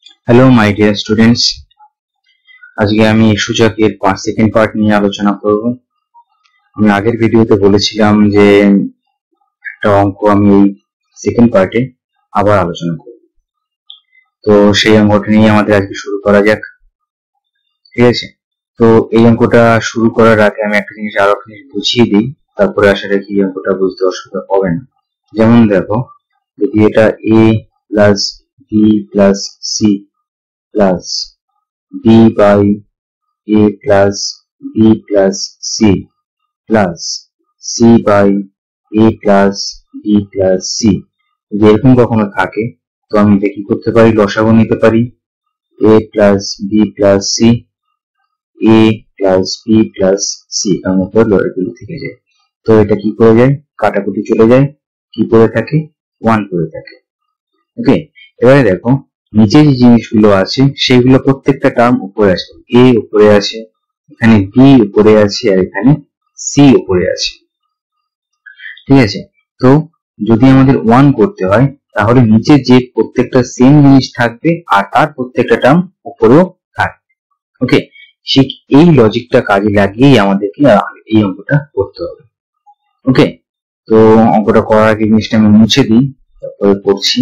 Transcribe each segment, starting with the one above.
Hello my dear students, আজকে আমি সূচকের সেকেন্ড পার্ট নিয়ে আলোচনা করব। আমি আগের ভিডিওতে বলেছিলাম যে একটা অঙ্ক আমি এই সেকেন্ড পার্টে আবার আলোচনা করব, তো সেই অঙ্কটা নিয়ে আমাদের আজকে শুরু করা যাক। ঠিক আছে, তো এই অঙ্কটা শুরু করার আগে আমি একটা জিনিস বুঝিয়ে দিই, তারপরে আশা রাখি এই অঙ্কটা বুঝতে অসুবিধা হবে না। যেমন দেখো, যদি এটা a plus b plus c plus b by a plus b plus c plus c by a plus b plus c যদি এরকম কখনো থাকে, তো আমি এটা কি করতে পারি, লসাগু নিতে পারি। a plus b plus c, a plus b plus c এর মতো লসাগু থেকে যায়। তো এটা কি করে যায়, কাটাকুটি চলে যায়, কি করে থাকে, 1 করে থাকে। ওকে, এবারে দেখো নিচে যে জিনিসগুলো আছে সেগুলো প্রত্যেকটা টার্ম উপরে আছে, a উপরে আছে, এখানে b উপরে আছে, আর এখানে c উপরে আছে। ঠিক আছে, তো যদি আমাদের 1 করতে হয় তাহলে নিচে যে প্রত্যেকটা সেম জিনিস থাকবে আর তার প্রত্যেকটা টার্ম উপরেও থাকবে। ওকে, ঠিক এই লজিকটা কাজে লাগিয়েই আমাদেরকে এই অঙ্কটা করতে হবে। ওকে, তো অঙ্কটা করার আগে জিনিসটা আমি মুছে দিই, তারপরে করছি।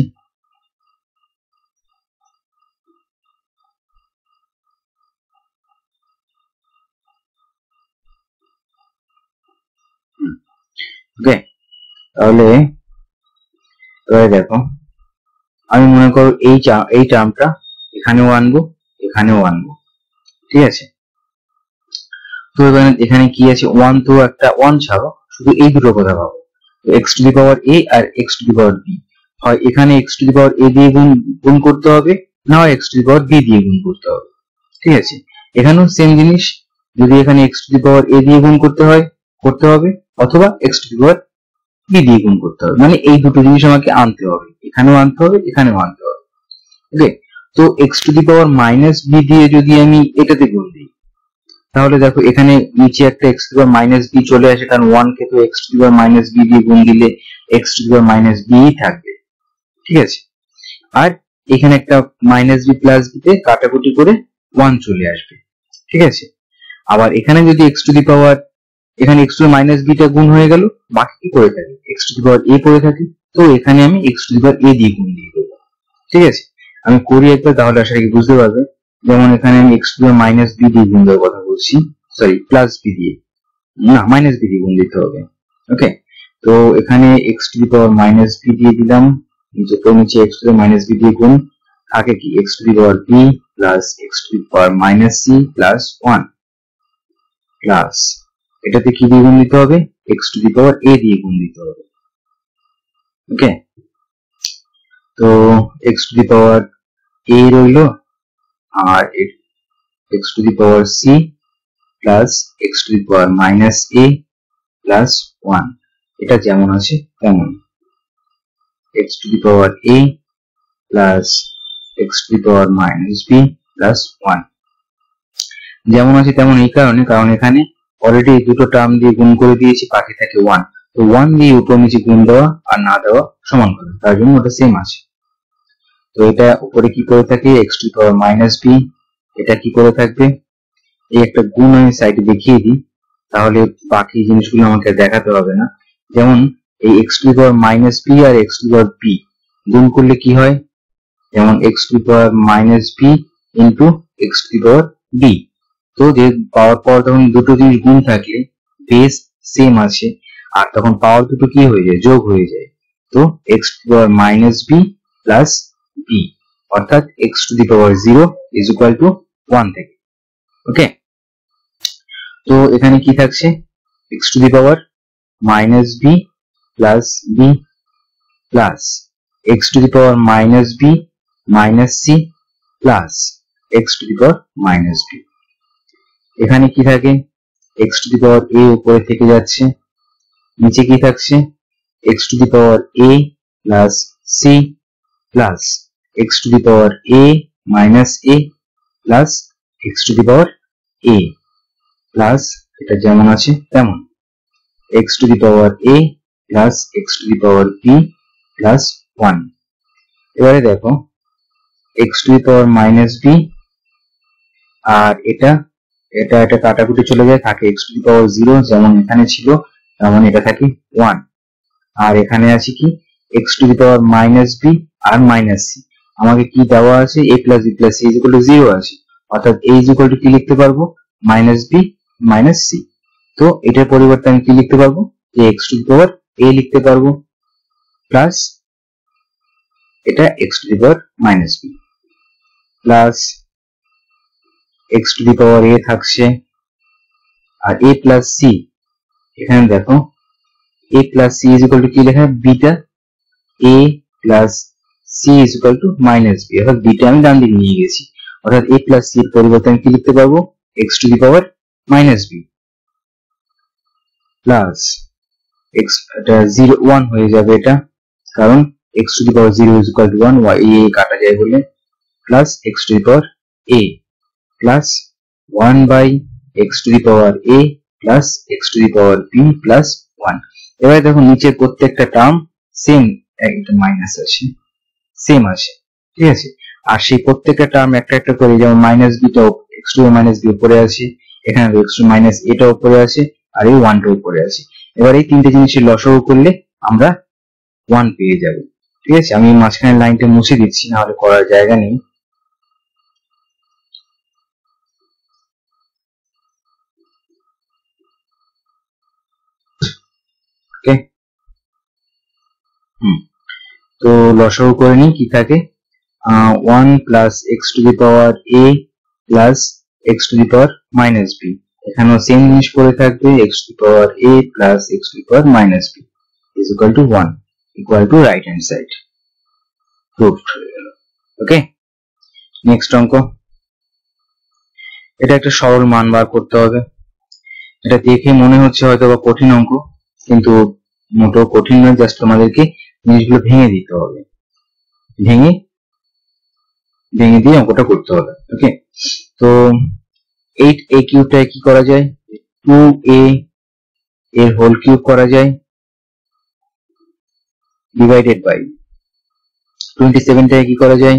ওকে, তাহলে এবারে দেখো, আমি মনে করো এই টার্মটা এখানেও আনবো, এখানেও আনবো। ঠিক আছে, তো এখানে কি আছে, 1, তো একটা 1 ছাড়ো, শুধু এই দুটো কথা ভাবো। তো x to the power a আর x to the power b, হয় এখানে x to the power a দিয়ে গুণ করতে হবে, না হয় x to the power b দিয়ে গুণ করতে হবে। ঠিক আছে, এখানেও সেম জিনিস, যদি এখানে x to the power a দিয়ে গুণ করতে হবে, অথবা x to the power b দিয়ে গুণ করতে হবে। মানে এই দুটো জিনিস আমাকে আনতে হবে, এখানেও আনতে হবে, এখানেও আনতে হবে। ওকে, তো x to the power minus b দিয়ে যদি আমি এটাতে গুণ দিই, তাহলে দেখো এখানে নিচে একটা x to the power minus b চলে আসে, কারণ 1 কে তো x to the power minus b দিয়ে গুণ দিলে x to the power minus b থাকবে। ঠিক আছে, আর এখানে একটা মাইনাস b প্লাস b তে কাটাকুটি করে 1 চলে আসবে। ঠিক আছে, আবার এখানে যদি x টু দি পাওয়ার, এখানে x to the minus b টা গুণ হয়ে গেল, বাকি কি করে থাকে, x to the power a পড়ে থাকে, তো এখানে আমি x to the power a দিয়ে গুণ দিয়ে দেবো। ঠিক আছে, আমি করি একবার, তাহলে আশা করি বুঝতে পারবে। যেমন এখানে আমি x to the power minus b দিয়ে গুণ দেওয়ার কথা বলছি, সরি প্লাস b দিয়ে, না মাইনাস b দিয়ে গুণ দিতে হবে। ওকে, তো এখানে x to the power minus b দিয়ে দিলাম, নিচে x to the minus b দিয়ে গুণ, থাকে কি x to the power b plus x to the power minus c plus 1 plus এটাতে কি দিয়ে গুণ দিতে হবে, x to the power a দিয়ে গুণ দিতে হবে। ওকে, তো x to the power a রইলো, আর x to the power c plus x to the power minus a plus 1, এটা যেমন আছে তেমন, x to the power a plus x to the power minus b plus 1 যেমন আছে তেমন, এই কারণ এখানে অলরেডি দুটো টার্ম দিয়ে গুণ করে দিয়েছি, বাকি থাকে 1, তো 1 দিয়ে উপর নিচে গুণ দেওয়া আর না দেওয়া সমান করে, তার জন্য ওটা সেম আছে। তো এটা উপরে কি করে থাকে, x to the power minus b, এটা কি করে থাকবে, এই একটা গুণ আমি সাইডে দেখিয়ে দিই, তাহলে বাকি জিনিসগুলো আমাকে দেখাতে হবে না। যেমন এই x to the power minus b আর x to the power b গুণ করলে কি হয়, যেমন x to the power minus b into x to the power b, তো যে পাওয়ার তখন দুটো জিনিস গুণ থাকলে বেস সেম আছে, আর তখন পাওয়ার দুটো কি হয়ে যায়, যোগ হয়ে যায়। তো x to the power minus b plus b, অর্থাৎ x to the power 0 is equal to 1 থেকে। ওকে, তো এখানে কি থাকছে, x to the power minus b plus b plus x to the power minus b minus c plus x to the power minus b। এখানে কি থাকে, x to the power a উপরে থেকে যাচ্ছে, নিচে কি থাকছে, x to the power a plus c plus x to the power a minus a plus x to the power a plus এটা যেমন আছে তেমন, x to the power a plus x to the power b plus 1। এবারে দেখো x to the power minus B, আর এটা এটা এটা কাটাকুটি চলে যায়, থাকে x টু দি পাওয়ার 0 যেমন এখানে ছিল, তার মানে এটা থাকে 1। আর এখানে আছে কি x to the power minus B আর মাইনাস সি। আমাকে কি দেওয়া আছে, a plus B plus C is equal to 0 আছে, অর্থাৎ a ইজ ইকুয়াল টু কি লিখতে পারবো, মাইনাস বি মাইনাস সি। তো এটার পরিবর্তে আমি কি লিখতে পারবো, যে x to the power a লিখতে পারবো, প্লাস এটা x to the power minus B plus x to the power a থাকছে, আর a প্লাস সি, এখানে দেখো a plus C is equal to কি লেখা, বিটা a plus C is equal to minus B, অর্থাৎ বিটা আমি ডান দিকে নিয়ে গেছি, অর্থাৎ a প্লাস সি এর পরিবর্তে আমি কি লিখতে পারবো, x to the power minus B plus x, এটা 0 1 হয়ে যাবে এটা, কারণ x to the power 0 is equal to 1, y a কাটা যায় বলে, plus x to the power a plus 1 by x to the power a plus x to the power b plus 1। এবারে দেখো নিচের প্রত্যেকটা টার্ম সেম, একটা minus আছে, same আছে, ঠিক আছে। আর সেই প্রত্যেকটা টার্ম একটা একটা করে, যেমন মাইনাস বিটা x টু মাইনাস বি উপরে আছে, এখানে x টু মাইনাস এটা উপরে আছে, আর এই 1 টা উপরে আছে। এবার এই তিনটে জিনিসের লসাগু করলে আমরা 1 পেয়ে যাবে, ঠিক আছে। আমি মাঝখানে লাইনটা মুছে দিচ্ছি, না হলে করার জায়গা নেই। ওকে, তো লসাগু করে নিই, কি থাকে 1 plus x to the power a plus x to the power minus b, এখানেও সেম জিনিস পড়ে থাকবে, x to the power a plus x to the power minus b is equal to 1, equal to right hand side, proved হয়ে গেল। ওকে, next অঙ্ক, এটা একটা সরল মান বার করতে হবে। এটা দেখে মনে হচ্ছে হয়তো বা কঠিন অঙ্ক, কিন্তু মোটেও কঠিন নয়, জাস্ট তোমাদেরকে জিনিসগুলো ভেঙে দিতে হবে, ভেঙে দিয়ে অঙ্কটা করতে হবে। ওকে, তো 8a কিউবটাকে কি করা যায়, 2a এর হোল কিউব করা যায়, ডিভাইডেড বাই 27টাকে কি করা যায়,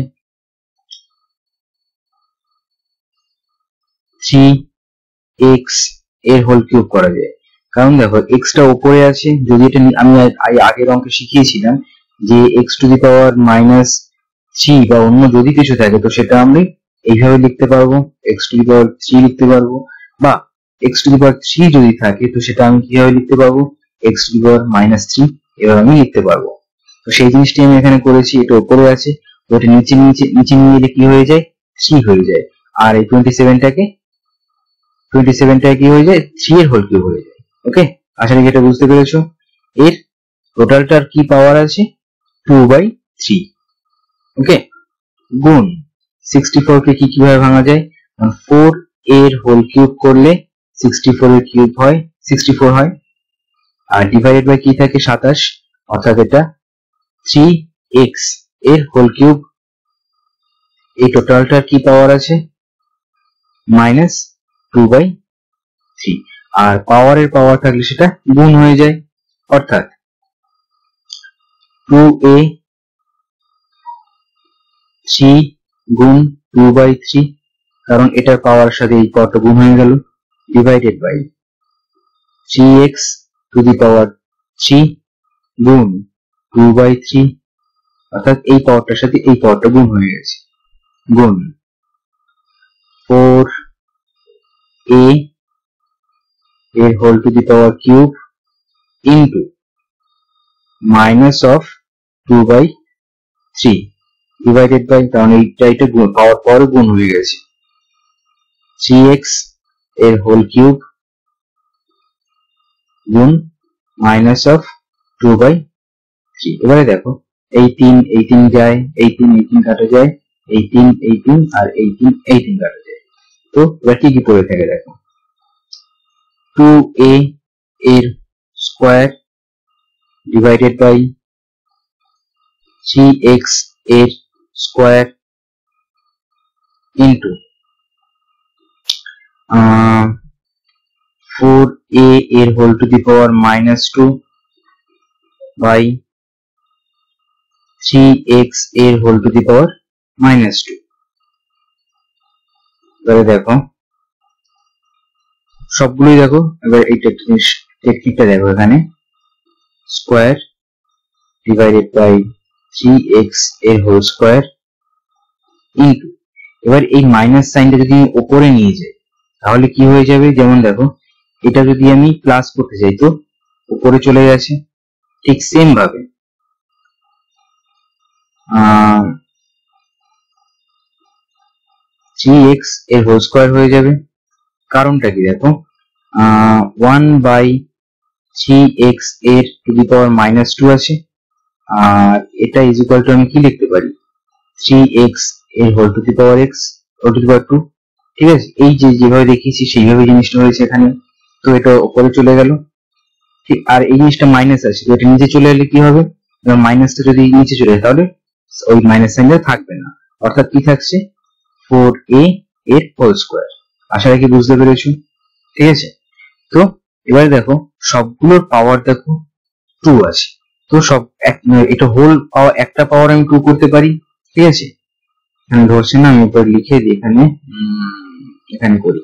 3x এর হোল কিউব করা যায়। কারণ দেখো x টা উপরে আছে, যদি এটা আমি আগের অঙ্কে শিখিয়েছিলাম যে x to the power minus 3 বা অন্য যদি কিছু থাকে, তো সেটা আমি এইভাবে লিখতে পারবো, x টু দি পাওয়ার 3 লিখতে পারবো, বা x টু দি পাওয়ার 3 যদি থাকে, তো সেটা আমি কিভাবে লিখতে পারবো, x to the power minus 3 এভাবে আমি লিখতে পারবো। তো সেই জিনিসটি আমি এখানে করেছি, এটা উপরে আছে, তো এটা নিচে নিয়ে এলে কি হয়ে যায়, 3 হয়ে যায়, আর এই 27টাকে কি হয়ে যায়, 3 এর হোল কিউব হয়ে যায়। ওকে, আশা করি এটা বুঝতে পেরেছো। এর টোটালটার কি পাওয়ার আছে, 2/3। ওকে, গুণ 64 কে কিভাবে ভাঙা যায়, 4 এর হোল কিউব করলে 64 এর কিউব হয় 64 হয়, আর ডিভাইডেড বাই কি থাকে 27, অর্থাৎ এটা 3x এর হোল কিউব। এই টোটালটার কি পাওয়ার আছে, -2/3, আর পাওয়ারের পাওয়ার থাকলে সেটা গুণ হয়ে যায়, অর্থাৎ 2a 3 গুণ 2/3, কারণ এটার পাওয়ার সাথে এই পাওয়ারটা গুণ হয়ে গেল, divided by 3x to the power 3 গুণ 2/3, অর্থাৎ এই পাওয়ারটার সাথে এই পাওয়ারটা গুণ হয়ে গেছে, গুণ 4a এর whole to the power cube into minus of 2/3 divided by, কারণ এইটা গুণ পাওয়ার পরে গুণ হয়ে গেছে, 3x এর হোল কিউব গুণ মাইনাস অফ 2/3। এবারে দেখো এই 3 যায়, এই 3 কাটা যায়, এই 3 আর এই 3 কাটা যায়, তো এবার কি পড়ে থাকে দেখো, 2a এর স্কোয়ার ডিভাইডেড বাই 3x এর স্কোয়ার ইন্টু 4a এর whole to the power -2 by 3x এর হোল টু দি পাওয়ার -2। এবারে দেখো সবগুলোই দেখো, এবার এই টেকনিকটা দেখো, এখানে স্কোয়ার ডিভাইডেড বাই 3x এর হোল স্কোয়ার ইন্টু, এবার এই মাইনাস সাইনটা যদি উপরে নিয়ে যাই তাহলে কি হয়ে যাবে, যেমন দেখো এটা যদি আমি প্লাস করতে চাই তো উপরে চলে গেছে, ঠিক সেম ভাবে 3x এর হোল স্কোয়ার হয়ে যাবে। কারণটা কি দেখো, 1/3x এর টু দি পাওয়ার -2 আছে, আর এটা ইজ ইকুয়াল টু আমি কি লিখতে পারি 3x এর whole to the power x/2। ঠিক আছে, এই যে যেভাবে দেখিয়েছি সেইভাবে জিনিসটা হয়েছে এখানে, তো এটা উপরে চলে গেল। ঠিক, আর এই জিনিসটা মাইনাস আছে, তো এটা নিচে চলে এলে কি হবে, মাইনাসটা যদি নিচে চলে যায় তাহলে ওই মাইনাস সাইনটা থাকবে না, অর্থাৎ কি থাকছে 4a এর হোল স্কোয়ার। আশা রাখি বুঝতে পেরেছো। ঠিক আছে, তো এবারে দেখো সবগুলোর পাওয়ার দেখো 2 আছে, তো সব এটা হোল পাওয়ার, একটা পাওয়ার আমি 2 করতে পারি। ঠিক আছে, এখানে ধরছে না, আমি এবার লিখে দিই, এখানে করি।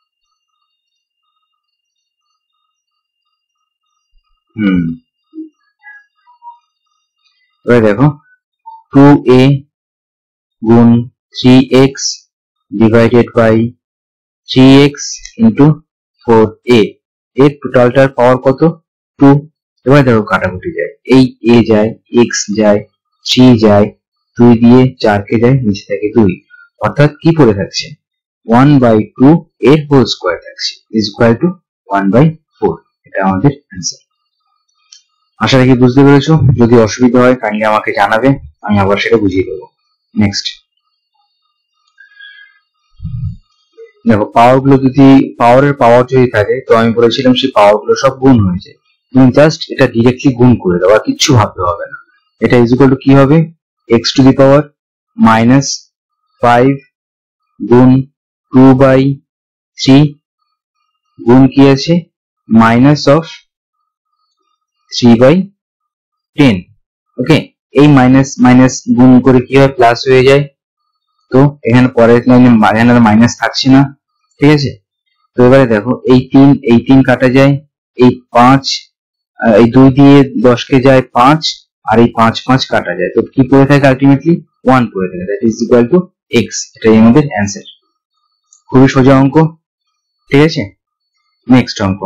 এবার দেখো 2a গুণ 3x divided by 3x into 4a এর টোটালটার পাওয়ার কত 2। এবার দেখো কাটাকুটি যায়, এই a যায়, x যায়, 3 যায়, 2 দিয়ে 4 কে যায়, নিচে থাকে 2, অর্থাৎ কি পড়ে থাকছে 1/2 এর হোল স্কোয়ার থাকছে ইজ ইকুয়াল টু 1/4। এটা আমাদের অ্যান্সার। আশা রাখি বুঝতে পেরেছো। যদি অসুবিধা হয় কাইন্ডলি আমাকে জানাবে, আমি আবার সেটা বুঝিয়ে দেবো। নেক্সট দেখো পাওয়ার গুলো যদি পাওয়ার যদি থাকে, তো আমি বলেছিলাম সেই পাওয়ার গুলো সব গুণ হয়ে যায়, তুমি জাস্ট এটা ডিরেক্টলি গুণ করে দাও, আর কিচ্ছু ভাবতে হবে না। এটা ইজ ইকুয়াল টু কি হবে x টু দি পাওয়ার -5 গুণ 2/3 গুণ কি আছে -3/10। ওকে, এই মাইনাস মাইনাস গুণ করে কি হয় প্লাস হয়ে যায়, তো এখানে পরের লাইনে এখানে মাইনাস থাকছে না। ঠিক আছে, তো এবারে দেখো এই 3 কাটা যায়, এই 5 এই 2 দিয়ে 10 কে যায় 5, আর এই 5 কাটা যায়, তো কি পড়ে থাকে আলটিমেটলি 1 পড়ে থাকে, that is equal to x। এটাই আমাদের অ্যান্সার। খুবই সোজা অঙ্ক। ঠিক আছে, নেক্সট অঙ্ক,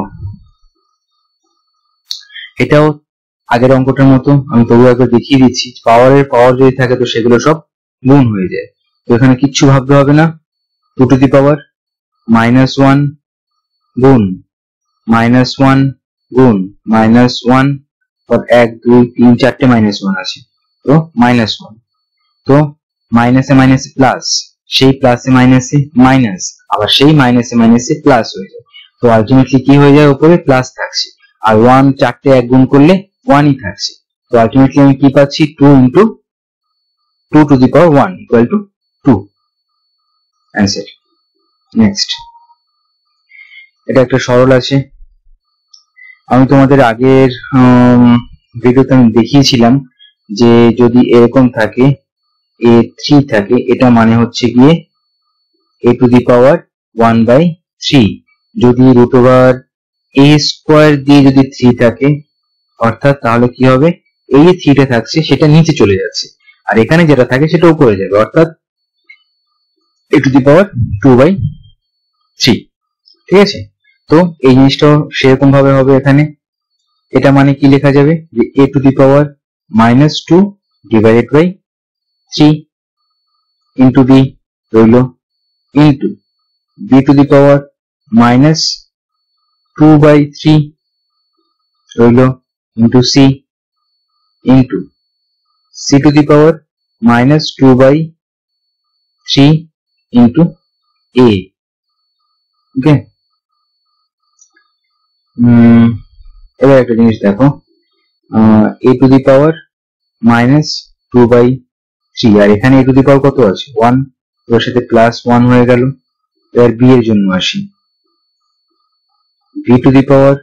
এটাও আগের অঙ্কটার মতো, আমি তবু একবার দেখিয়ে দিচ্ছি। পাওয়ার যদি থাকে তো সেগুলো সব গুণ হয়ে যায়, তো এখানে কিচ্ছু ভাবতে হবে না। 2 টু দি পাওয়ার -1 গুণ -1 গুণ -1, 1 2 3 4টে -1 আছে, তো -1, তো মাইনাসে মাইনাসে প্লাস, সেই প্লাসে মাইনাসে মাইনাস, আবার সেই মাইনাসে মাইনাসে প্লাস হয়ে যায়, তো আলটিমেটলি কি হয়ে যায় উপরে প্লাস থাকছে, আর 1 4টে 1 গুণ করলে 1ই থাকছে, তো আলটিমেটলি আমি কি পাচ্ছি 2 into 2 to the power 1 equal to 2 answer. Next, এটা একটা সরল আছে, আমি তোমাদের আগের ভিডিওতে আমি দেখিয়েছিলাম যে যদি এরকম থাকে a3 থাকে, এটা মানে হচ্ছে গিয়ে a টু দি পাওয়ার 1/3, যদি রুট ওভার a স্কোয়ার দিয়ে যদি 3 থাকে, অর্থাৎ তাহলে কি হবে এই যে 3টা থাকছে সেটা নিচে চলে যাচ্ছে, আর এখানে যেটা থাকে সেটা উপরে যাবে, অর্থাৎ a টু দি পাওয়ার 2/3। ঠিক আছে, তো এই জিনিসটাও সেরকম ভাবে হবে এখানে। এটা মানে কি লেখা যাবে যে a to the power -2 divided by 3 into b রইল, into b to the power -2/3 রইল, into c, into c to the power -2/3 into a। Okay, এবার একটা জিনিস দেখো, a টু দি পাওয়ার -2/3, আর এখানে a টু দি পাওয়ার কত আছে 1, ওর সাথে +1 হয়ে গেল। এবার b এর জন্য আসি, b টু দি পাওয়ার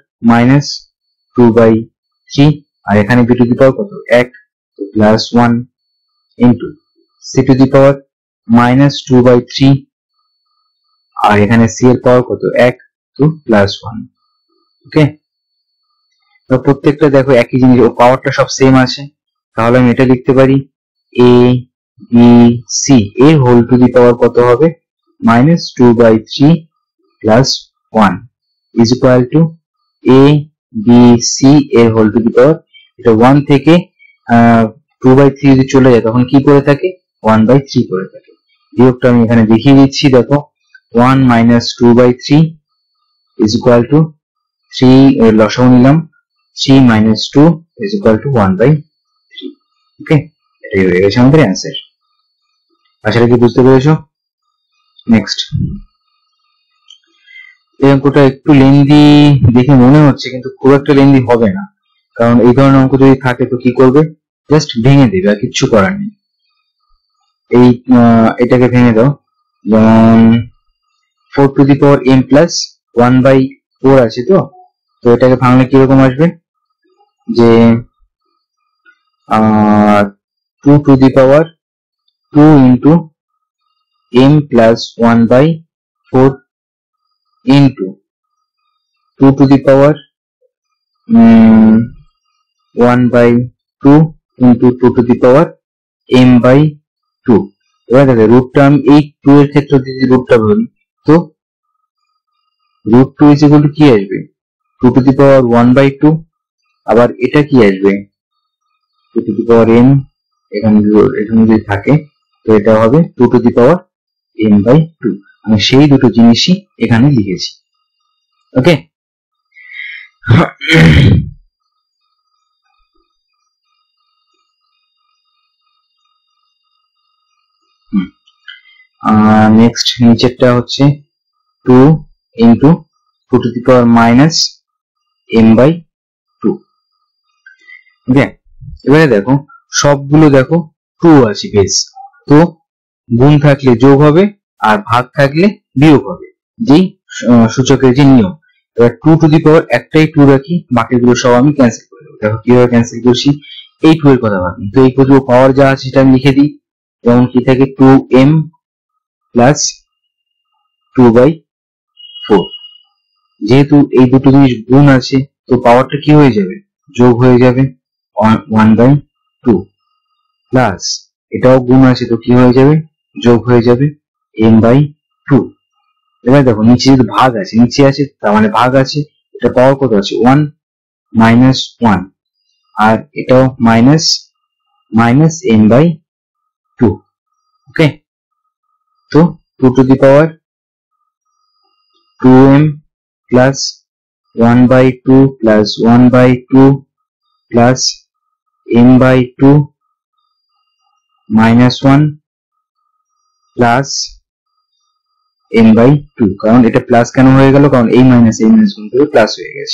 -2/3, আর এখানে b টু দি পাওয়ার কত 1, তো +1 into c to the power -2/3, আর এখানে c এর পাওয়ার কত 1 তো +1। ওকে, তো প্রত্যেকটা দেখো একই জিনিস, ও পাওয়ারটা সব সেম আছে, তাহলে আমি এটা লিখতে পারি a b c এর হোল টু দি পাওয়ার কত হবে -2/3 + 1 is equal to a b c এর হোল টু দি পাওয়ার, এটা 1 থেকে 2/3 যদি চলে যায় তখন কি করে থাকে 1/3 করে থাকে। বিয়োগটা আমি এখানে দেখিয়ে দিচ্ছি, দেখো 1 - 2/3 ইজ ইকুয়াল টু 3 এর লসাগু নিলাম 3 - 2 ইজ ইকুয়াল টু 1/3। ওকে, এটাই হয়ে গেছে আমাদের অ্যান্সার। আশা করি বুঝতে পেরেছো। নেক্সট, এই অঙ্কটা একটু লেন্দি দেখে মনে হচ্ছে, কিন্তু খুব একটা লেন্দি হবে না, কারণ এই ধরনের অঙ্ক যদি থাকে তো কি করবে, জাস্ট ভেঙে দেবে, আর কিচ্ছু করার নেই। এই এটাকে ভেঙে দাও, যেমন 4 to the power m plus 1/4 আছে, তো এটাকে ভাঙলে কিরকম আসবে, যে 2 to the power 2 into m plus 1/4 into 2 to the power 1/2 into 2 to the power m/2। এবার দেখো রুটটা আমি এই 2 এর ক্ষেত্রে যদি রুটটা বলি, তো √2 ইজ ইকুয়াল টু কি আসবে 2 টু দি পাওয়ার 1/2, আবার এটা কি আসবে 2 টু দি পাওয়ার m, এখানে যদি থাকে তো এটা হবে 2 টু দি পাওয়ার m/2। আমি সেই দুটো জিনিসই এখানে লিখেছি। ওকে, নেক্সট নিচেরটা হচ্ছে 2 into 2 to the power -m/2। ওকে, এবারে দেখো সবগুলো দেখো 2 আছে বেস, তো গুণ থাকলে যোগ হবে আর ভাগ থাকলে বিয়োগ হবে, যেই সূচকের যে নিয়ম। এবার 2 টু দি পাওয়ার একটাই 2 রাখি, বাকিগুলো সব আমি ক্যান্সেল করে দেবো। দেখো কিভাবে ক্যান্সেল করছি, এই 2 এর কথা ভাবি, তো এই পুরো পাওয়ার যা আছে সেটা আমি লিখে দিই, যেমন কি থাকে 2m প্লাস 2/4। যেহেতু এই দুটো জিনিস গুণ আছে, তো পাওয়ারটা কি হয়ে যাবে যোগ হয়ে যাবে 1/2, প্লাস এটাও গুণ আছে তো কি হয়ে যাবে যোগ হয়ে যাবে m/2। এবার দেখো নিচে যদি ভাগ আছে, নিচে আছে তার মানে ভাগ আছে, এটা পাওয়ার কত আছে 1 - 1, আর এটাও মাইনাস m/2। ওকে, তো 2 to the power 2m plus 1/2 plus 1/2 plus m/2 -1 plus m/2। কারণ এটা প্লাস কেন হয়ে গেল, কারণ এই মাইনাস গুণ করে প্লাস হয়ে গেছে।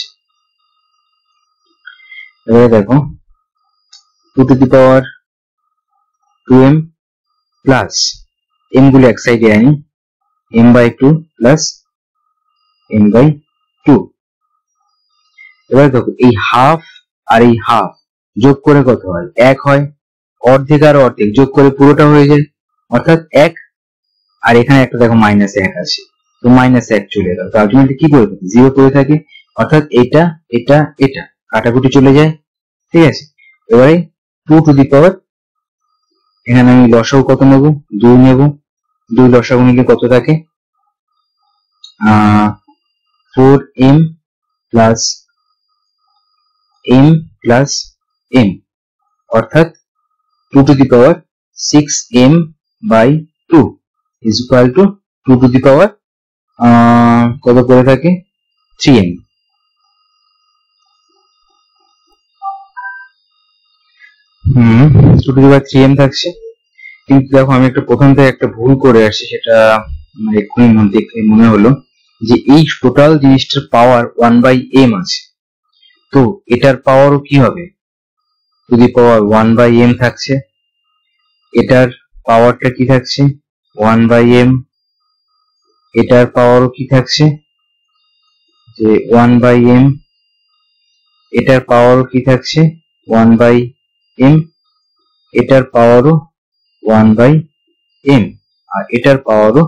এবারে দেখো 2 to the power 2m plus m গুলো এক সাইডে আনি m/2 প্লাস m/2। এবার দেখো এই হাফ আর এই হাফ যোগ করে কত হয় 1 হয়, অর্ধেক আর অর্ধেক যোগ করে পুরোটা হয়ে যায়, অর্থাৎ 1, আর এখানে একটা দেখো -1 আছে, তো -1 চলে গেল, তো আলটিমেটলি কি করে থাকে 0 করে থাকে, অর্থাৎ এটা এটা এটা কাটাকুটি চলে যায়। ঠিক আছে, এবারে 2 টু দি পাওয়ার, এখানে আমি লসাগু কত নেব 2 নেব, 2 লসাগু নিলে কত থাকে 4m প্লাস m, অর্থাৎ 2 to the power 6m/2 is equal to 2 to the power কত করে থাকে 3m। 2 to the power 3m থাকছে, কিন্তু দেখো আমি একটা প্রথম থেকে একটা ভুল করে আসছি, সেটা এক্ষুনি মনে হলো যে এই টোটাল জিনিসটার পাওয়ার 1/m আছে, তো এটার পাওয়ারও কি হবে টু দি পাওয়ার 1/m থাকছে, এটার পাওয়ারটা কি থাকছে 1/m, এটার পাওয়ারও কি থাকছে যে 1/m, এটার পাওয়ারও কি থাকছে 1/m, এটার পাওয়ারও 1/m, এটার পাওয়ারও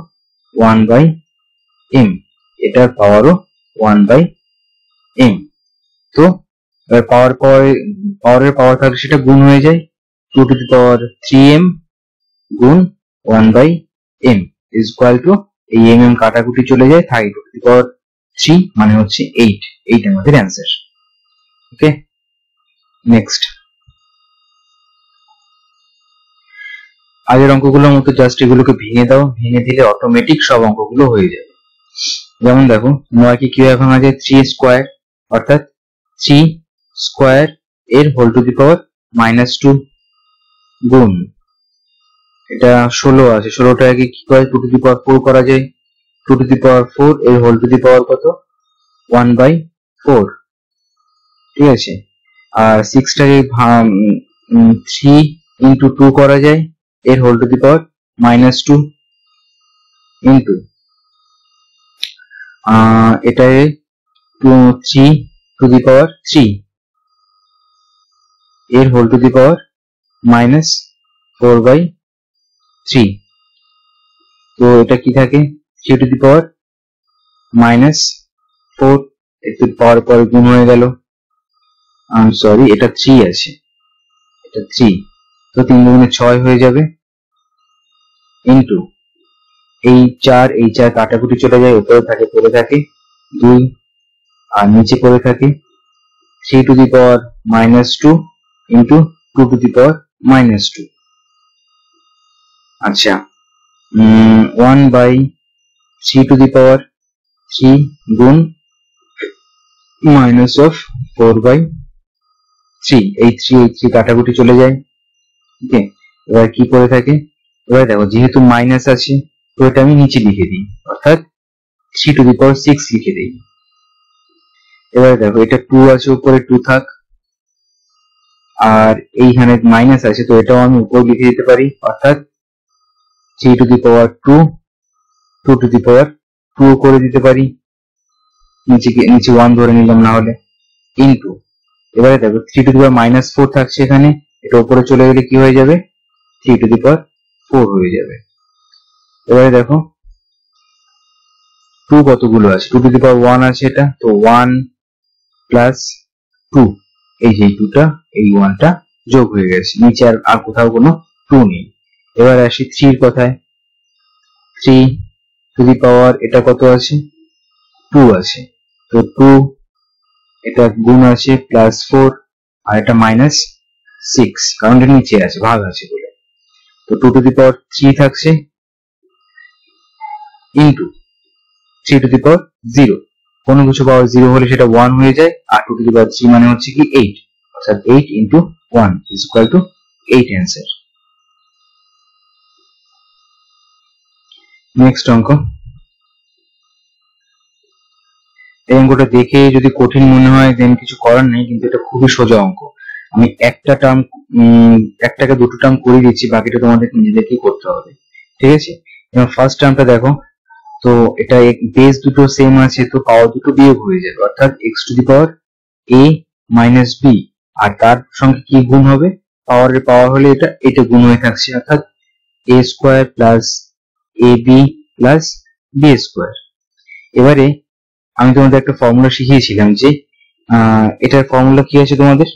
1/m, এটার পাওয়ারও 1/m। তো পাওয়ারের পাওয়ার থাকলে সেটা গুণ হয়ে যায়, 2 to the power 3m গুণ 1/m ইজ ইকুয়াল টু এই mm কাটাকুটি চলে যায়, 2 to the power 3 মানে হচ্ছে 8। এইটা আমাদের অ্যান্সার। ওকে, নেক্সট। আগের অঙ্কগুলোর মতো জাস্ট এগুলোকে ভেঙে দাও, ভেঙে দিলে অটোমেটিক সব অঙ্কগুলো হয়ে যাবে। যেমন দেখো 9 কে কিভাবে ভাঙা যায়, 3 স্কোয়ার, অর্থাৎ 3 স্কোয়ার এর হোল টু দি পাওয়ার -2 গুণ, এটা 16 আছে, 16টাকে কি করে 2 to the power 4 করা যায়, 2 to the power 4 এর হোল টু দি পাওয়ার কত, 1/4, ঠিক আছে। আর 6টাকে 3 into 2 করা যায়, এর whole to the power -2 into এটাকে 3 to the power 3 এর হোল টু দি পাওয়ার -4/3। তো এটা কি থাকে, 3 to the power -4, একটু পাওয়ার পর গুণ হয়ে গেল, সরি এটা 3 আছে, এটা 3, তো 3 গুণে 6 হয়ে যাবে, ইন্টু এই 4 কাটাকুটি চলে যায়, উপরে থাকে পড়ে থাকে 2 আর নিচে পড়ে থাকে 3 to the power -2 into 2 to the power -2। আচ্ছা, 1/3 to the power 3 গুণ -4/3, এই 3 কাটাকুটি চলে যায়। ওকে, এবার কি করে থাকে, এবার দেখো যেহেতু মাইনাস আছে তো এটা আমি নিচে লিখে দিই, অর্থাৎ 3 to the power 6 লিখে দিই। এবার দেখো এটা 2 আছে, উপরে 2 থাক, আর এইখানে মাইনাস আছে তো এটাও আমি উপর লিখে দিতে পারি, অর্থাৎ 3 to the power 2 2 to the power 2 করে দিতে পারি, নিচে 1 ধরে নিলাম না হলে, ইন্টু এবারে দেখো 3 to the power -4 থাকছে এখানে, এটা উপরে চলে গেলে কি হয়ে যাবে, 3 to the power 4 হয়ে যাবে। এবারে দেখো 2 কতগুলো আছে, 2 to the power 1 আছে এটা, তো 1 প্লাস 2, এই যে 2টা এই 1টা যোগ হয়ে গেছে, নিচে আর কোথাও কোনো 2 নেই। এবার আসি 3 এর কথায়, 3 to the power এটা কত আছে, 2 আছে, তো 2 এটা গুণ আছে +4 আর এটা -6, কারণ এটা নিচে আছে, ভাগ আছে বলে, তো 2 to the power 3 থাকছে ইন্টু 3 to the power 0, কোনো কিছু পাওয়ার 0 হলে সেটা 1 হয়ে যায়, আর 2 to the power 3 মানে হচ্ছে কি 8, অর্থাৎ 8 into 1 is equal to 8 answer. Next অঙ্ক। এই অঙ্কটা দেখে যদি কঠিন মনে হয় দেন কিছু করার নেই, কিন্তু এটা খুবই সোজা অঙ্ক। আমি একটাকে দুটো টার্ম করে দিচ্ছি, বাকিটা তোমাদের নিজেদেরকেই করতে হবে, ঠিক আছে। এবং ফার্স্ট টার্মটা দেখো, তো এটা বেস দুটো সেম আছে, তো পাওয়ার দুটো বিয়োগ হয়ে যাবে, অর্থাৎ x to the power a minus b, আর তার সঙ্গে কি গুণ হবে, পাওয়ারের পাওয়ার হলে এটা গুণ হয়ে থাকছে, অর্থাৎ a square plus ab plus b square. এবারে আমি তোমাদের একটা ফর্মুলা শিখিয়েছিলাম যে এটার ফর্মুলা কি আছে তোমাদের,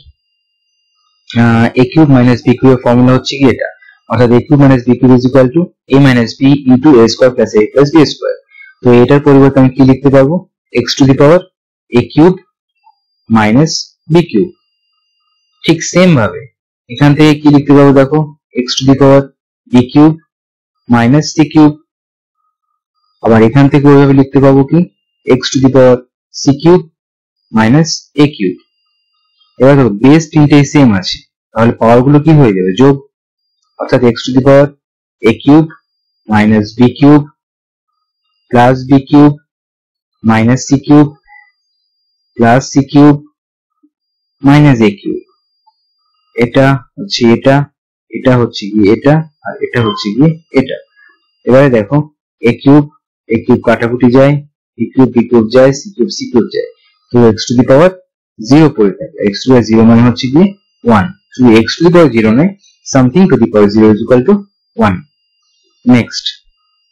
a cube minus b cube এর ফর্মুলা হচ্ছে কি এটা, অর্থাৎ a cube minus b cube is equal to a minus b into a square plus a plus b square. তো এটার পরিবর্তে আমি কি লিখতে পারবো, x to the power a cube minus b cube. ঠিক সেম ভাবে এখান থেকে কি লিখতে পারবো, দেখো x to the power b cube minus c cube, আবার এখান থেকে ওইভাবে লিখতে পাবো কি x to the power c cube minus a cube. এবার দেখো বেস তিনটেই সেম আছে, তাহলে পাওয়ার গুলো কি হয়ে যাবে, যোগ, অর্থাৎ x to the power a cube minus b cube plus b cube minus c cube plus c cube minus a cube. এটা হচ্ছে এটা, এটা হচ্ছে গিয়ে এটা, আর এটা হচ্ছে গিয়ে এটা। এবারে দেখো a কিউব কাটাকুটি যায়, b কিউব যায়, c কিউব যায়, তো x টু দি পাওয়ার 0 পড়ে থাকে, x টু দি পাওয়ার 0 মানে হচ্ছে গিয়ে 1, শুধু x টু দি পাওয়ার 0 নয়, something to the power 0 is equal to 1। Next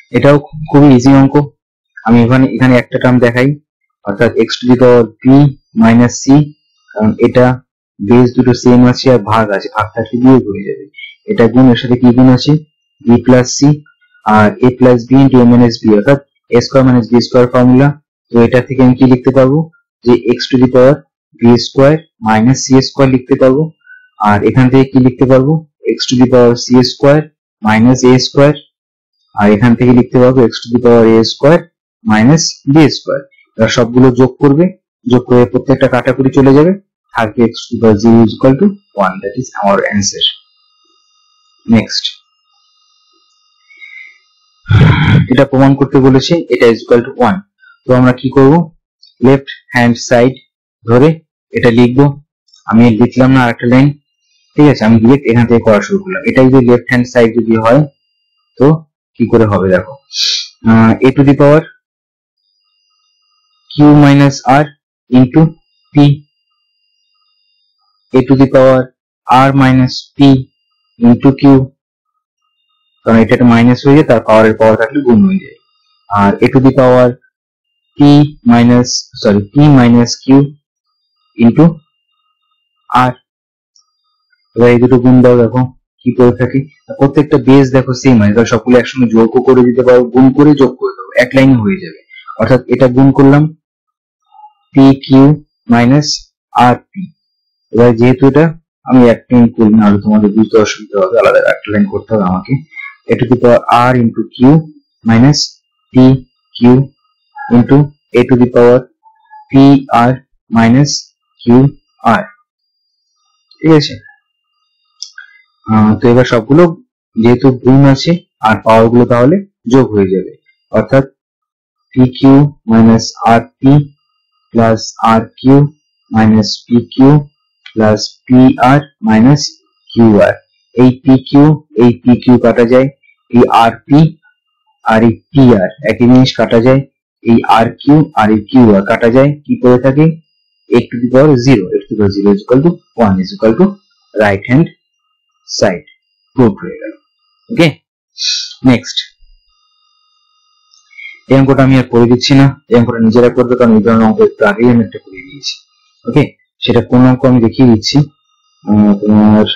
এটাও খুবই ইজি অঙ্ক। আমি এখানে একটা টার্ম দেখাই, অর্থাৎ x to the power b minus c, কারণ এটা বেস দুটো সেম আছে আর ভাগ আছে, ভাগ থাকলে বিয়োগ হয়ে যাবে। এটা গুণ, এর সাথে কি গুণ আছে, b প্লাস c, আর a plus b into a minus b, অর্থাৎ a square minus b square formula. তো এটা থেকে আমি কি লিখতে পারবো, যে x to the power b square minus c square লিখতে পারবো। আর এখান থেকে কি লিখতে পারবো, x to the power c square minus a square. আর এখান থেকে লিখতে পারবো x to the power a square minus b square. এবার সবগুলো যোগ করবে, যোগ করে প্রত্যেকটা কাটাকুটি চলে যাবে, থাকবে x to the power 0 is equal to 1, that is our answer. Next, এটা প্রমাণ করতে বলেছে এটা ইজ ইকুয়াল টু 1। তো আমরা কি করব, লেফট হ্যান্ড সাইড ধরে এটা লিখবো। আমি লিখলাম না আরেকটা লাইন, ঠিক আছে, আমি ডিরেক্ট এখান থেকে করা শুরু করলাম। এটা যদি লেফট হ্যান্ড সাইড যদি হয় তো কি করে হবে দেখো, a to the power q minus r into p, a to the power r minus p into q, কারণ এটা একটা মাইনাস হয়ে যায়, তার পাওয়ারের পাওয়ার থাকলে গুণ হয়ে যায়। আর a to the power p minus q into r। এবার এই দুটো গুণ দাও, দেখো কি করে থাকে, প্রত্যেকটা বেস দেখো সেম হয়, তাহলে সবগুলো একসঙ্গে যোগ করে দিতে পারো, গুণ করে যোগ করে দেবো, এক লাইনে হয়ে যাবে। অর্থাৎ এটা গুণ করলাম p q minus r p। এবার যেহেতু এটা আমি এক লাইন করি না, আরো তোমাদের বুঝতে অসুবিধা হবে, আলাদা একটা লাইন করতে হবে আমাকে। এটা to the power r into q minus p q into a to the power p r minus q r, ঠিক আছে। তো এবার সবগুলো যেহেতু গুণ আছে আর পাওয়ার গুলো তাহলে যোগ হয়ে যাবে, অর্থাৎ p q minus r p plus r q minus p q plus p r minus q r. এই পি কিউ কাটা যায়, এই আর পি আর এই পি আর একই জিনিস কাটা যায়, এই আর কিউ আর এই কিউ আর কাটা যায়, কি করে থাকে, a to the power 0, x to the power 0 is equal to 1 is equal to right hand side, proof হয়ে গেল। ওকে, নেক্সট, এই অঙ্কটা আমি আর করে দিচ্ছি না, এই অঙ্কটা নিজেরা করবে, কারণ এই ধরনের অঙ্ক একটু আগেই আমি একটা করে দিয়েছি। ওকে, সেটা কোন অঙ্ক আমি দেখিয়ে দিচ্ছি, তোমার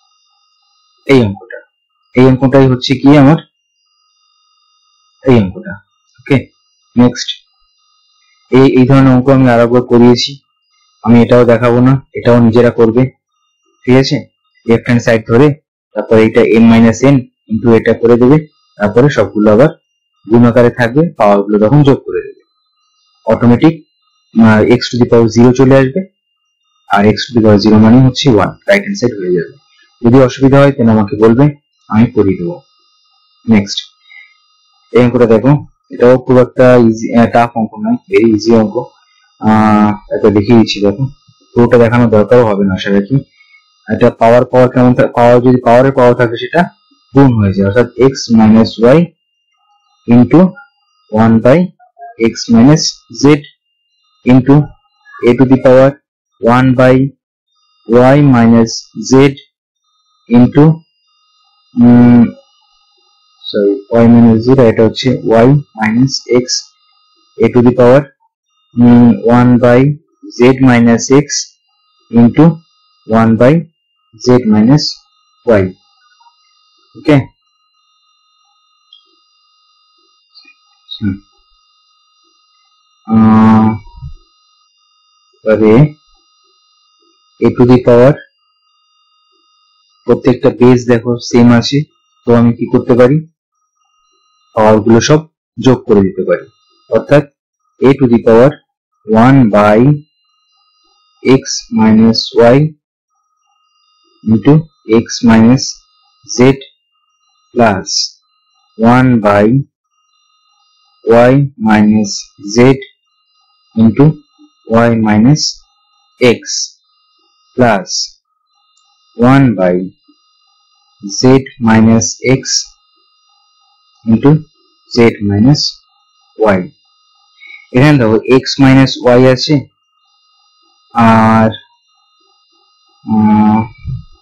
এই অঙ্কটাই হচ্ছে কি আমার এই অঙ্কটা। ওকে, নেক্সট, এই ধরনের অঙ্ক আমি আর একবার করিয়েছি, আমি এটাও দেখাবো না, এটাও নিজেরা করবে, ঠিক আছে। লেফট হ্যান্ড সাইড ধরে তারপরে এটা n মাইনাস n ইন্টু এটা করে দেবে, তারপরে সবগুলো আবার গুণ আকারে থাকবে, পাওয়ার গুলো তখন যোগ করে দেবে, automatic x to the power 0 চলে আসবে, আর x টু দি পাওয়ার 0 মানে হচ্ছে 1, রাইট হ্যান্ড সাইড হয়ে যাবে। যদি অসুবিধা হয় তাহলে আমাকে বলবে, আমি করিয়ে দেবো। নেক্সট, এই অঙ্কটা দেখো, এটাও খুব একটা ইজি টাফ অঙ্ক নয়, ভেরি ইজি অঙ্ক। এটা দেখিয়ে দিচ্ছি, দেখো পুরোটা দেখানোর দরকারও হবে না আশা রাখি। এটা পাওয়ার কেমন, পাওয়ার যদি পাওয়ারের পাওয়ার থাকে সেটা গুণ হয়ে যায়, অর্থাৎ x minus y into 1 by x minus z into a to the power 1 by y minus z into y minus z, এটা হচ্ছে y minus x a to the power 1 by z minus x into 1 by z minus y. Okay. তবে a to the power প্রত্যেকটা base দেখো same আছে, তো আমি কি করতে পারি, পাওয়ার গুলো সব যোগ করে দিতে পারি, অর্থাৎ a to the power 1 by x minus y into x minus z plus 1 by y minus z into y minus x plus 1 by z minus x into z minus y। এখানে দেখো x minus y আছে, আর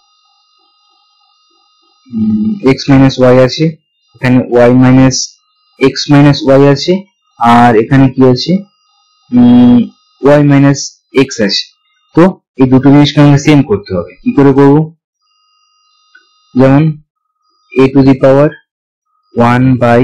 x minus y আছে, এখানে y minus x minus y আছে, আর এখানে কি আছে ওয়াই মাইনাস এক্স আছে। তো এই দুটো জিনিসকে আমাকে সেম করতে হবে। কি করে করব? যেমন a to the power 1 by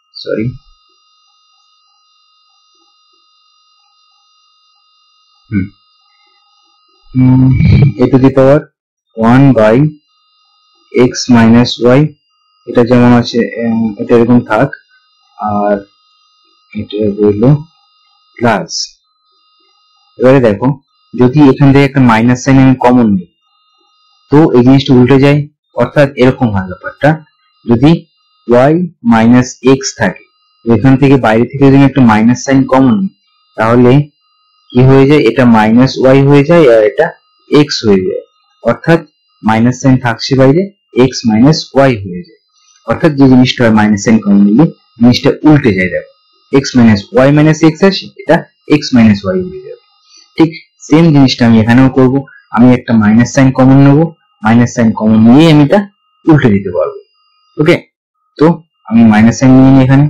a to the power 1 by x minus y, এটা যেমন আছে এটা এরকম থাক, আর এটা হলো প্লাস। এবারে দেখো, যদি এখান থেকে একটা মাইনাস সাইন আমি কমন নিই, তো এই জিনিসটা উল্টে যায়, অর্থাৎ এরকম হয় ব্যাপারটা। যদি y মাইনাস এক্স থাকে, এখান থেকে বাইরে থেকে যদি একটা মাইনাস সাইন কমন নিই, তাহলে কি হয়ে যায়, এটা মাইনাস ওয়াই হয়ে যায় আর এটা এক্স হয়ে যায়, অর্থাৎ মাইনাস সাইন থাকছে বাইরে, এক্স মাইনাস ওয়াই হয়ে যায়। অর্থাৎ যে জিনিসটা হয় মাইনাস সাইন কমন নিলে জিনিসটা উল্টে যায়। দেখো, x minus y minus x আসে, এটা এক্স মাইনাস ওয়াই হয়ে যাবে। ঠিক সেম জিনিসটা আমি এখানেও করব। আমি একটা মাইনাস সাইন কমন নেব, মাইনাস সাইন কমন নিয়ে আমি এটা উল্টে দিতে পারবো। ওকে, তো আমি মাইনাস সাইন নিয়ে নিই, এখানে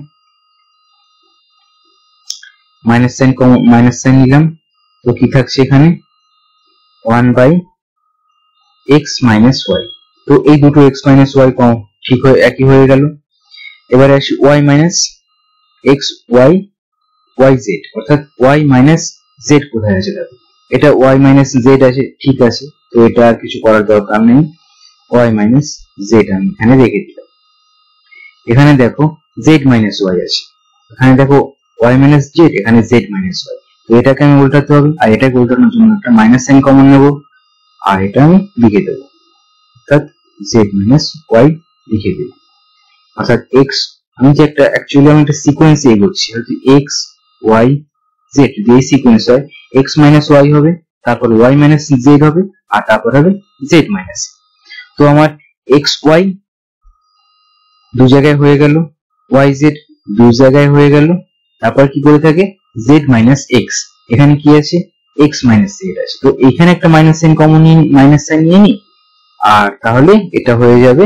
minus sign common, minus sign নিলাম, তো কি থাকছে এখানে 1 বাই এক্স মাইনাস ওয়াই। তো এই দুটো এক্স মাইনাস ওয়াই ঠিক হয়ে একই হয়ে গেল। এবারে আসি y minus x y y z, অর্থাৎ ওয়াই মাইনাস জেড কোথায় আছে? দেখো, এটা ওয়াই মাইনাস জেড আছে, ঠিক আছে, তো এটা আর কিছু করার দরকার নেই। ওয়াই মাইনাস জেড আমি এখানে রেখে দিলাম। এখানে দেখো জেড মাইনাস ওয়াই আছে, এখানে দেখো ওয়াই মাইনাস জেড, এখানে জেড মাইনাস ওয়াই। তো এটাকে আমি উল্টাতে হবে, আর এটাকে উল্টানোর জন্য একটা মাইনাস সাইন কমন নেব, আর এটা আমি লিখে দেবো, অর্থাৎ জেড মাইনাস ওয়াই লিখে দেবো। অর্থাৎ এক্স, আমি যে একটা অ্যাকচুয়ালি আমি একটা সিকোয়েন্স এগোচ্ছি, হয়তো এক্স ওয়াই জেড, যদি এই সিকোয়েন্স হয় এক্স মাইনাস ওয়াই হবে, তারপর ওয়াই মাইনাস জেড হবে, আর তারপর হবে জেড মাইনাস। তো আমার এক্স ওয়াই দু জায়গায় হয়ে গেল, ওয়াই জেড দু জায়গায় হয়ে গেল, তারপর কি করে থাকে জেড মাইনাস এক্স, এখানে কি আছে এক্স মাইনাস জেড আছে। তো এখানে একটা মাইনাস সাইন কমন নিয়ে, মাইনাস সাইন নিয়ে নি, আর তাহলে এটা হয়ে যাবে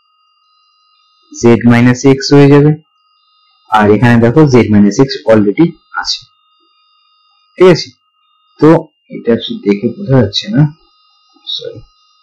জেড মাইনাস এক্স হয়ে যাবে। আর এখানে দেখো জেড মাইনাস এক্স অলরেডি আছে, ঠিক আছে। তো এটা দেখে বোঝা যাচ্ছে না, সরি,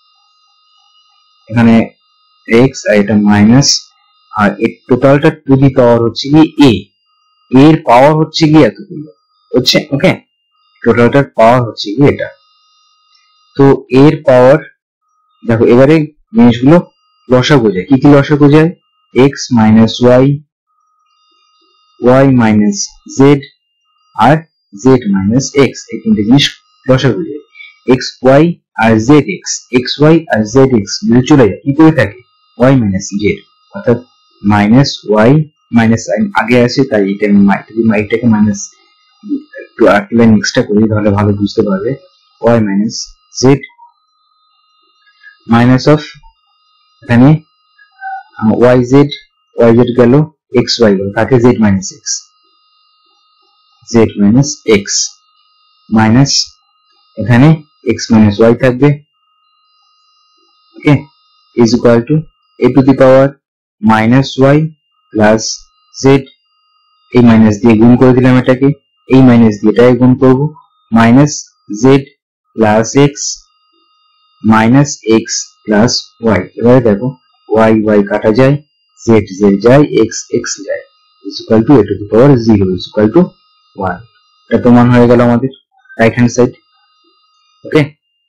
এখানে এক্স আর এটা মাইনাস, আর এর টোটালটা টু দি পাওয়ার হচ্ছে কি এ, এর পাওয়ার হচ্ছে কি এতগুলো হচ্ছে, ওকে, টোটালটার পাওয়ার হচ্ছে কি এটা। তো এর পাওয়ার দেখো, এবারে জিনিসগুলো লসাগু যায়, কি কি লসাগু যায়, x minus y, y minus z, আর জেড মাইনাস এক্স, এই তিনটে জিনিস লসাগু যায়। এক্স ওয়াই আর জেড এক্স, এক্স ওয়াই আর জেড এক্স যদি চলে যায়, কি করে থাকে ওয়াই মাইনাস জেড, অর্থাৎ মাইনাস ওয়াই মাইনাস আগে আছে, তাই এটা আমি মাইটাকে মাইনাস একটু আরেকটা লাইন এক্সট্রা করি, তাহলে ভালো বুঝতে পারবে। Y minus z minus off, এখানে ওয়াই জেড গেল, এক্স ওয়াই গেল, থাকে z minus x, z minus x minus এখানে এক্স মাইনাস ওয়াই থাকবে, okay, is equal to a to the power minus y plus z, এই minus দিয়ে গুণ করে দিলাম এটাকে, এই মাইনাস দিয়ে এটাকে গুণ করবো, minus z plus x minus x plus y. এবারে দেখো ওয়াই ওয়াই কাটা যায়, জেড জেড যায়, এক্স এক্স যায়, is equal to a to the power 0 is equal to 1। এটা প্রমাণ হয়ে গেল আমাদের right hand side. Okay,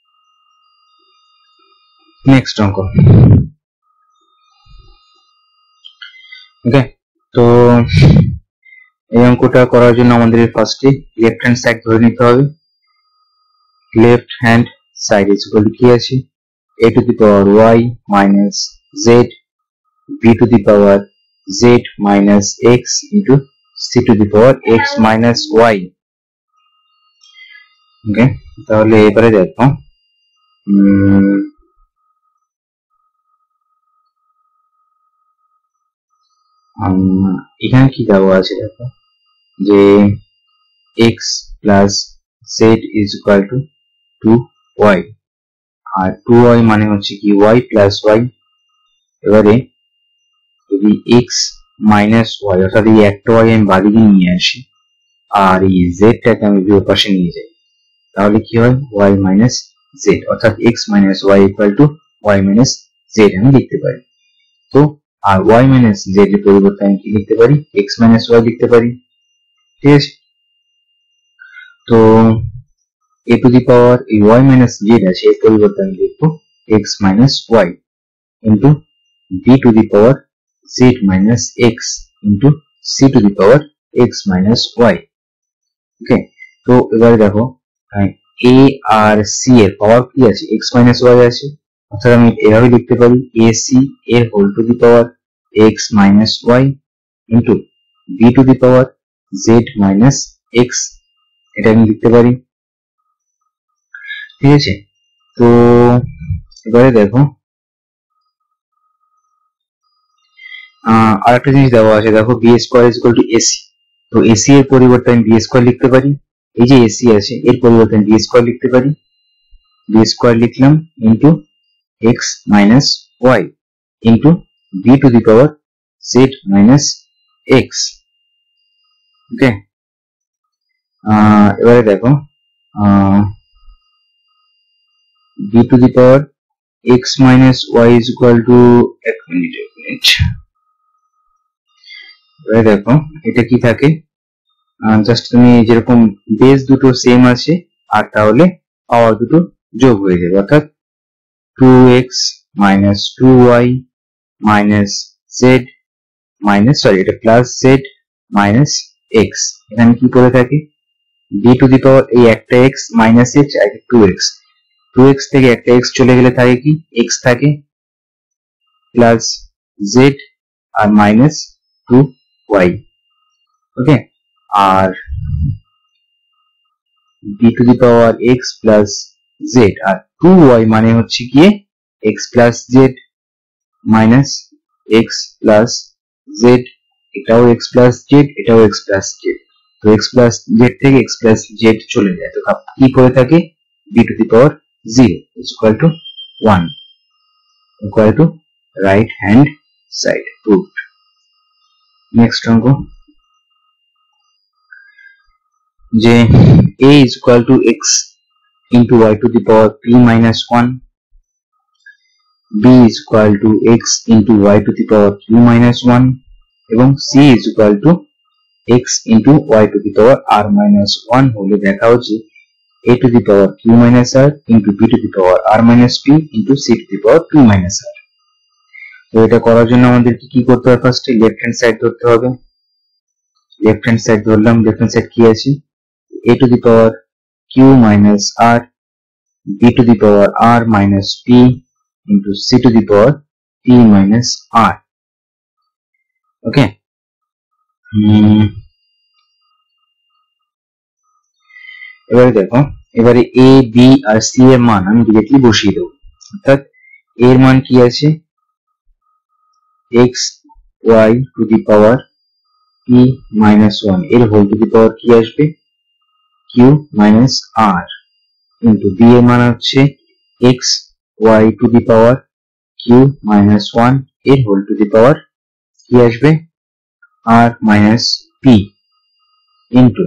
next অঙ্ক। ওকে, তো এই অঙ্কটা করার জন্য আমাদের ফার্স্টে লেফট হ্যান্ড সাইড ধরে নিতে হবে। Left hand side is equal to কি আছে, a to the power y minus z, b to the power z minus x into c to the power x minus y। ওকে, তাহলে এবারে দেখো এখানে কি দেওয়া আছে, দেখো যে x plus z is equal to 2y, আর 2y মানে হচ্ছে কি y প্লাস y। এবারে যদি x মাইনাস ওয়াই, অর্থাৎ এই একটা ওয়াই আমি বাদিকে নিয়ে আসি আর এই জেডটাকে আমি বিপরীত পাশে নিয়ে যাই, তাহলে কি হয় ওয়াই মাইনাস জেড, অর্থাৎ x minus y equal to y minus z আমি লিখতে পারি। তো আর ওয়াই মাইনাস জেড এর পরিবর্তে আমি কি লিখতে পারি, এক্স মাইনাস ওয়াই লিখতে পারি। ঠিক আছে, তো এ টু দি পাওয়ার এই ওয়াই মাইনাস জেড আছে, এর পরিবর্তে আমি লিখবো x minus y into b to the power z minus x into c to the power x minus y. Okay, তো এবারে দেখো এ আর সি এর পাওয়ার কি আছে, এক্স মাইনাস ওয়াই আছে, অর্থাৎ আমি এভাবে লিখতে পারি এ সি এর whole to the power x minus y into b to the power z minus x, এটা আমি লিখতে পারি। ঠিক আছে, তো এবারে দেখো আর একটা জিনিস দেওয়া আছে, দেখো b square is equal to ac, তো এসি এর পরিবর্তে আমি বি স্কোয়ার লিখতে পারি, এই যে এসি আছে এর পরিবর্তে আমি বি স্কোয়ার লিখতে পারি, বি স্কোয়ার লিখলাম into x minus y into b to the power z minus x. Okay, এবারে দেখো b to the power x minus y is equal to, এক মিনিট, এবারে দেখো এটা কি থাকে, জাস্ট তুমি যেরকম বেস দুটো সেম আছে আর তাহলে পাওয়ার দুটো যোগ হয়ে যাবে, অর্থাৎ 2x minus 2y minus z minus, sorry এটা প্লাস z minus x, এখানে কি করে থাকে b টু দি পাওয়ার এই একটা x minus h আর 2x, 2x থেকে একটা x চলে গেলে থাকে কি x থাকে প্লাস z আর মাইনাস 2y। ওকে, আর b to the power x plus z আর 2y মানে হচ্ছে গিয়ে x plus z minus x plus z, এটাও x প্লাস z, এটাও x প্লাস z, তো x প্লাস z থেকে x প্লাস z চলে যায়, তো কি করে থাকে b to the power 0 is equal to 1 equal to right hand side proved। Next অঙ্ক যে a is equal to x into y to the power p minus 1, b is equal to x into y to the power q minus 1 এবং c is equal to x into y to the power r minus 1 হলে দেখা হচ্ছে a to the power q minus r into b to the power r minus p into c to the power p minus r। তো এটা করার জন্য আমাদের কি করতে হবে, ফার্স্টে লেফট হ্যান্ড সাইড ধরতে হবে, লেফট হ্যান্ড সাইড ধরলাম, লেফট হ্যান্ড সাইড কি আছে a to the power q minus r, b to the power r minus p into c to the power p minus r। ওকে, এবারে দেখো এবারে a b R c এর মান আমি directly বসিয়ে দেবো, অর্থাৎ এর মান কি আছে x y to the power p minus 1 এর হোল টু দি পাওয়ার কি আসবে q minus r into b এর মান হচ্ছে x y to the power q minus 1 এর হোল টু দি পাওয়ার কি আসবে r minus p into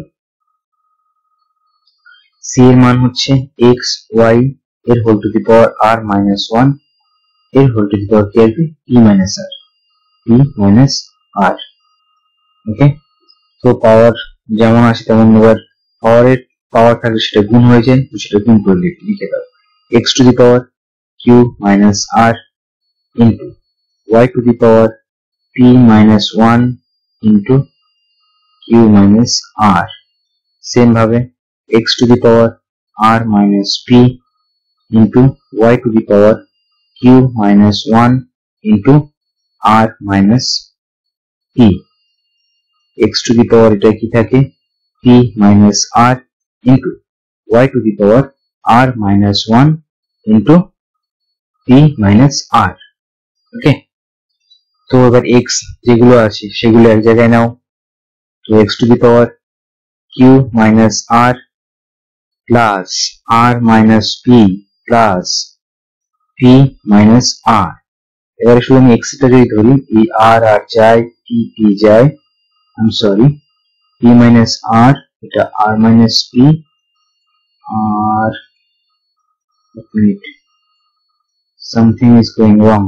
c এর মান হচ্ছে x y এর whole to the power r minus 1 এর হোল টু দি পাওয়ার কি আসবে p minus r, p minus r। ওকে, তো পাওয়ার যেমন আসে তেমন, এবার পাওয়ারের পাওয়ার থাকলে সেটা গুণ হয়ে যায়, তো সেটা গুণ করে লিখে দাও x to the power q minus r into y to the power p minus 1 into q minus r, same ভাবে x to the power r minus p into y to the power q minus 1 into r minus p, x to the power এটা কি থাকে p minus r into y to the power r minus 1 into p minus r। ওকে, তো এবার x যেগুলো আছে সেগুলো এক জায়গায় নাও, তো x to the power q minus r plus r minus p plus p minus r, এবারে শুধু আমি এক্স টা যদি ধরি, এই আর আর যায়, টি যায়, আমি সরি, পি মাইনাস আর, এটা আর মাইনাস পি, আর এক minute, something is going wrong,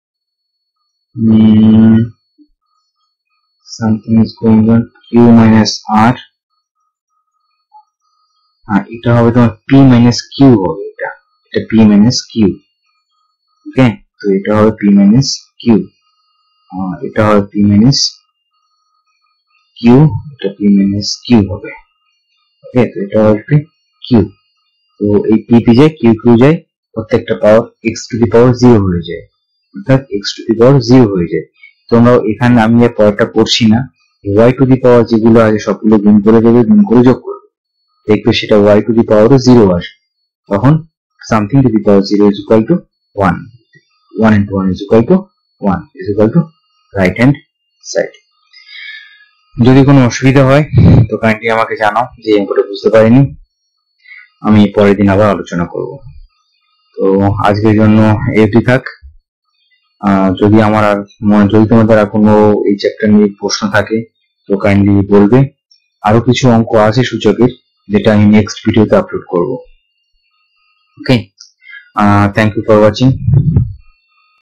something is going on, q minus r, এটা হবে তোমার p minus q হবে, এটা p minus q, ওকে। তো এটা হবে p minus q, এটা হবে p minus q, এটা p minus q হবে, ওকে। তো এটা হবে q, তো এই p তে যায়, q যায়, প্রত্যেকটা পাওয়ার x টু দি পাওয়ার 0 হয়ে যায়, অর্থাৎ x টু দি পাওয়ার 0 হয়ে যায়। তোমরা এখানে আমি এই পরেরটা করছি না, y টু দি পাওয়ার যেগুলো আছে সবগুলো গুণ করে দেবে, গুণ করে যোগ করবে, দেখবে সেটা y টু দি পাওয়ার 0 আসবে, তখন something to the power 0 is equal to 1, 1 into 1 is equal to 1 is equal to right hand side। যদি কোনো অসুবিধা হয় তো কাইন্ডলি আমাকে জানাও যে অঙ্কটা বুঝতে পারিনি, আমি পরের দিন আবার আলোচনা করব। তো আজকের জন্য এটি থাক। যদি যদি তোমাদের আর কোনো এই চ্যাপ্টার নিয়ে প্রশ্ন থাকে তো কাইন্ডলি বলবে। আরো কিছু অঙ্ক আছে সূচকের, যেটা আমি নেক্সট ভিডিওতে আপলোড করব। Okay, thank you for watching.